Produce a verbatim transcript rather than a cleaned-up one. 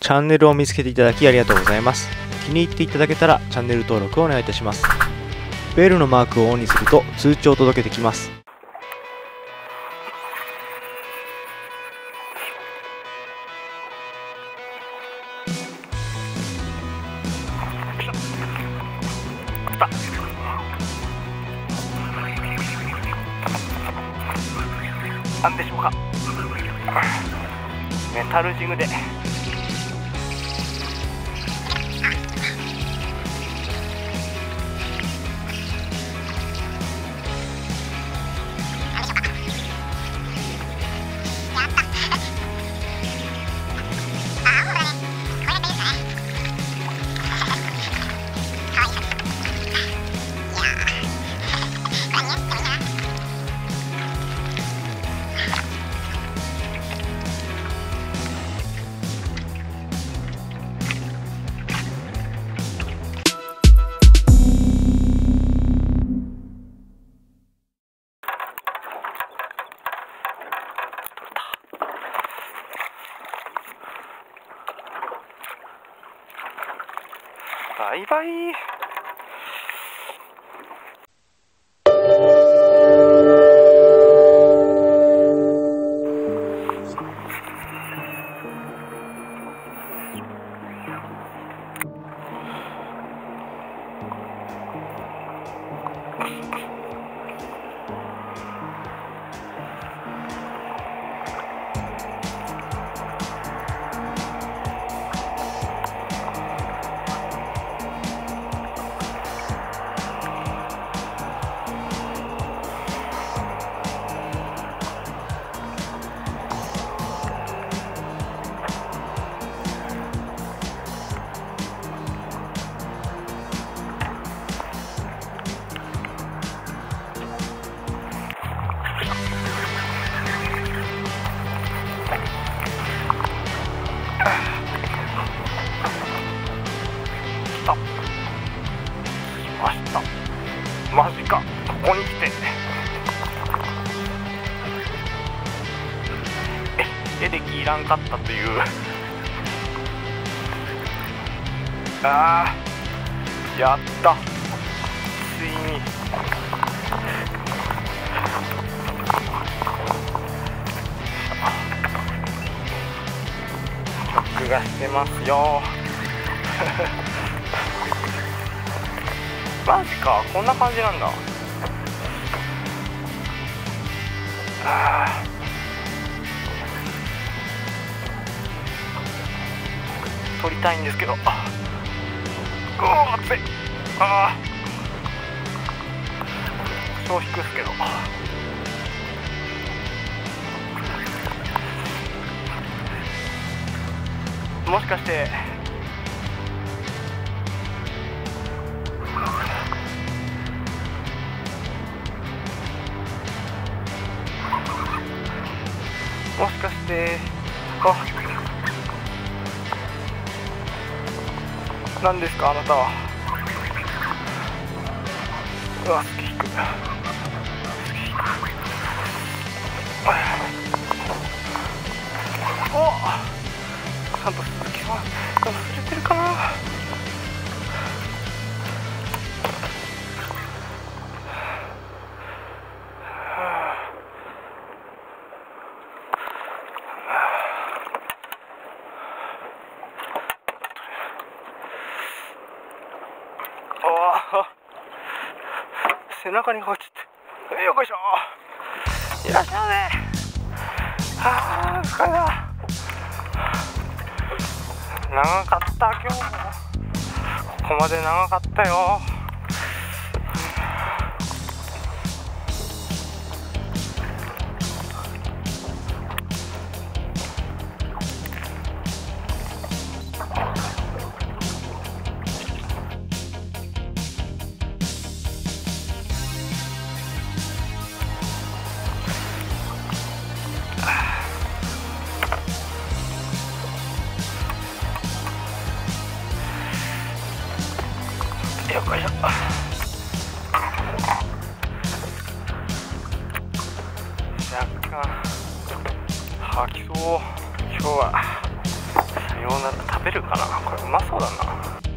チャンネルを見つけていただきありがとうございます。気に入っていただけたらチャンネル登録をお願いいたします。ベルのマークをオンにすると通知を届けてきます。 なんでしょうか、メタルジムでバイバイ。ました。マジか、ここに来てえエレキいらんかったという。あー、やった、ついに録画してますよマジか、こんな感じなんだ。あー、撮りたいんですけど、あうわ熱い、あー超引くっすけど、もしかしてもしかしてあ、何ですかあなたは。うわ、すげえ引く、すげえ引く。お、ちゃんと鈴木さん忘れてるかな。背中に落ちて、よいしょ、いらっしゃいませ。あー、疲れた。長かった、今日もここまで長かったよ。よいしょ。若干吐きそう。今日はさよナー食べるかな。これうまそうだな。